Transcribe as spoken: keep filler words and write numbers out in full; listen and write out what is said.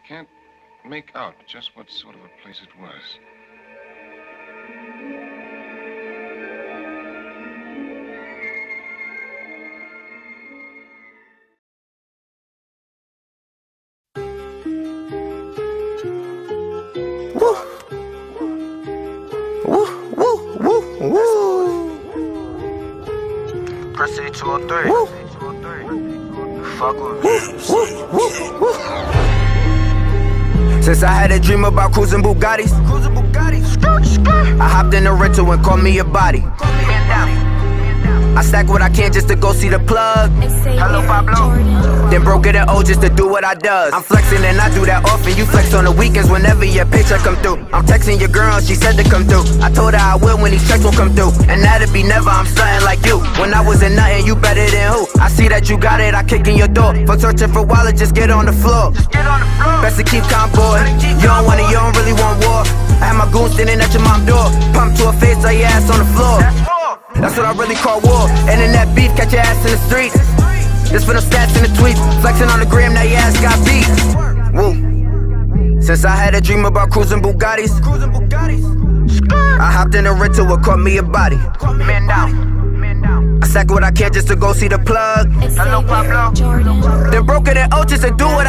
can't make out just what sort of a place it was. Woo! Woo, woo, woo, woo! Press C two oh three. Woo! Fuck with Woo, me. woo, woo, woo! Since I had a dream about cruising Bugattis, cruising Bugattis. I hopped in a rental and called me a body. I stack what I can just to go see the plug. Hello, Pablo. Then broke it at O just to do what I does. I'm flexing and I do that often. You flex on the weekends whenever your paycheck come through. I'm texting your girl, she said to come through. I told her I will when these checks will come through. And that'd be never, I'm stunting like you. When I was in nothing, you better than who? I see that you got it, I kick in your door. Fuck searching for wallet, just get on the floor. Just get on the floor. Best to keep calm, boy. You don't want it, you don't really want war. I had my goon standing at your mom's door. Pump to her face, lay your ass on the floor. That's what I really call war. Internet beef, catch your ass in the streets. This for them stats in the tweets. Flexing on the gram, now your ass got beat. Woo. Since I had a dream about cruising Bugattis, I hopped in a rental, what caught me a body. Man down. I sack what I can just to go see the plug. Hello, Pablo. Then broke it at O just to do what